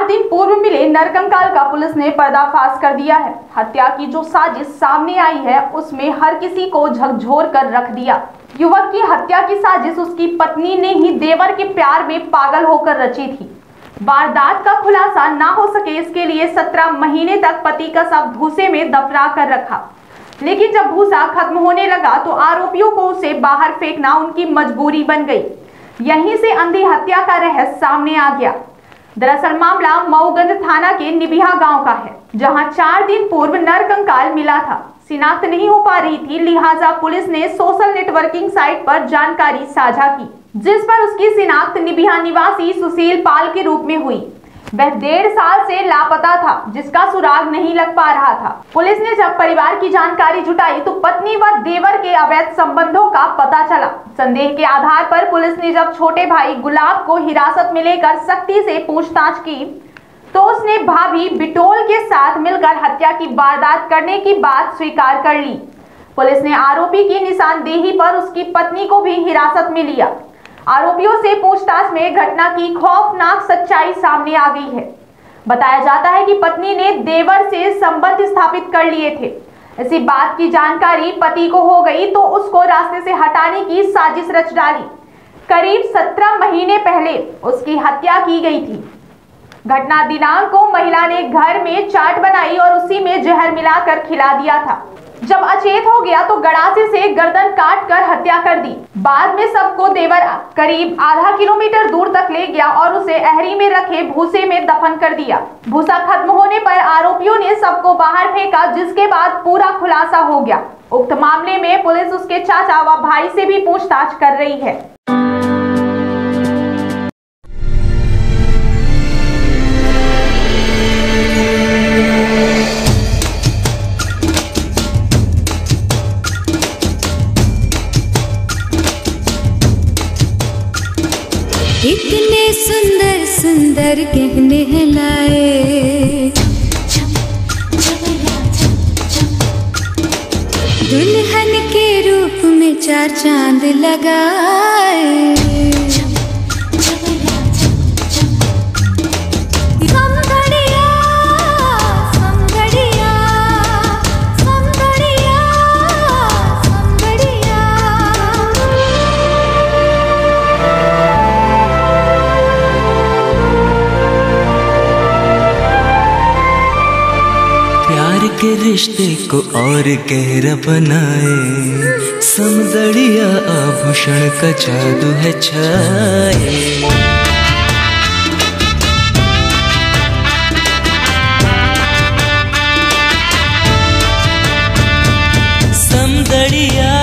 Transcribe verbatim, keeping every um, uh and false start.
चार दिन पूर्व मिले नरकंकाल का पुलिस ने पर्दाफाश कर दिया है। हत्या की जो साजिश सामने आई है उसमें हर किसी को झकझोर कर रख दिया। युवक की हत्या की साजिश उसकी पत्नी ने ही देवर के प्यार में पागल होकर रची थी। वारदात का खुलासा ना हो सके इसके लिए सत्रह महीने तक पति का शव भूसे में दफना कर रखा, लेकिन जब भूसा खत्म होने लगा तो आरोपियों को उसे बाहर फेंकना उनकी मजबूरी बन गई। यहीं से अंधी हत्या का रहस्य सामने आ गया। दरअसल मामला मऊगंज थाना के निबिहा गांव का है, जहां चार दिन पूर्व नरकंकाल मिला था। शिनाख्त नहीं हो पा रही थी, लिहाजा पुलिस ने सोशल नेटवर्किंग साइट पर जानकारी साझा की, जिस पर उसकी शिनाख्त निबिहा निवासी सुशील पाल के रूप में हुई। वह डेढ़ साल से लापता था, जिसका सुराग नहीं लग पा रहा था। पुलिस ने जब परिवार की जानकारी जुटाई तो पत्नी व देवर के अवैध संबंधों का पता चला। संदेह के आधार पर पुलिस ने जब छोटे भाई गुलाब को हिरासत में लेकर सख्ती से पूछताछ की तो उसने भाभी बिटोल के साथ मिलकर हत्या की वारदात करने की बात स्वीकार कर ली। पुलिस ने आरोपी की निशानदेही पर उसकी पत्नी को भी हिरासत में लिया। आरोपियों से पूछताछ में घटना की खौफनाक सच्चाई सामने आ गई है। बताया जाता है कि पत्नी ने देवर से संबंध स्थापित कर लिए थे। इसी बात की जानकारी पति को हो गई तो उसको रास्ते से हटाने की साजिश रच डाली। करीब सत्रह महीने पहले उसकी हत्या की गई थी। घटना दिनांक को महिला ने घर में चाट बनाई और उसी में जहर मिलाकर खिला दिया था। जब अचेत हो गया तो गड़ासे से गर्दन काट कर हत्या कर दी। बाद में सबको देवर करीब आधा किलोमीटर दूर तक ले गया और उसे अहरी में रखे भूसे में दफन कर दिया। भूसा खत्म होने पर आरोपियों ने सबको बाहर फेंका, जिसके बाद पूरा खुलासा हो गया। उक्त मामले में पुलिस उसके चाचा व भाई से भी पूछताछ कर रही है। इतने सुंदर सुंदर गहने हैं लाए, दुल्हन के रूप में चार चांद लगाए। के रिश्ते को और गहरा बनाए, समदड़िया आभूषण का जादू है छाए। समदड़िया